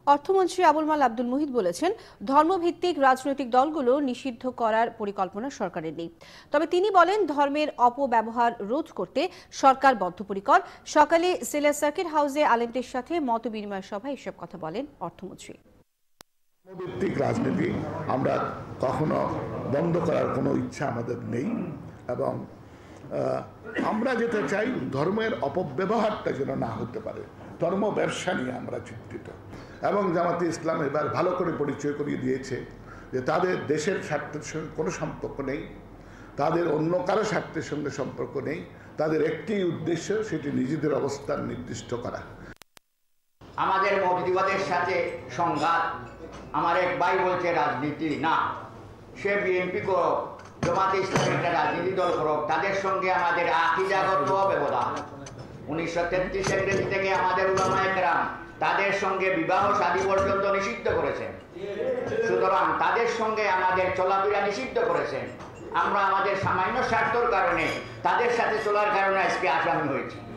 অর্থমন্ত্রী আবুল মোহিত বলেছেন, ধর্মভিত্তিক রাজনৈতিক দলগুলো নিষিদ্ধ করার পরিকল্পনা সরকারের নেই। তবে তিনি বলেন, ধর্মের অপব্যবহার রোধ করতে সরকার বদ্ধপরিকর। সকালে সিলেট সার্কিট হাউসে আলেমদের সাথে মত বিনিময় সভায় এসব কথা বলেন অর্থমন্ত্রী। ধর্মভিত্তিক রাজনীতি আমরা কখনো বন্ধ করার কোনো ইচ্ছা আমাদের নেই, এবং আমরা যেটা চাই ধর্মের অপব্যবহারটা যেন না হতে পারে। ধর্ম ব্যবসা নিয়ে আমরা চিন্তিত, এবং জামাতে ইসলাম এবার ভালো করে পরিচয় করিয়ে দিয়েছে যে তাদের দেশের স্বার্থের সঙ্গে কোনো সম্পর্ক নেই, তাদের অন্য কারো স্বার্থের সঙ্গে সম্পর্ক নেই। তাদের একটি উদ্দেশ্য, সেটি নিজেদের অবস্থান নির্দিষ্ট করা। আমাদের মৌলবাদের সাথে সংঘাত। আমার এক ভাই বলছে রাজনীতি না, সে বিএনপি করো, জামাতে ইসলামের একটা রাজনীতি দল করো, তাদের সঙ্গে আমাদের আকীদাগত ব্যবধান। 1933 ইংরেজি থেকে আমাদের উলামায়ে কেরাম তাদের সঙ্গে বিবাহ শাদী পর্যন্ত নিষিদ্ধ করেছেন। সুতরাং তাদের সঙ্গে আমাদের চলাফেরা নিষিদ্ধ করেছেন। আমরা আমাদের সামান্য স্বার্থের কারণে তাদের সাথে চলার কারণে আজকে আসামি হয়েছি।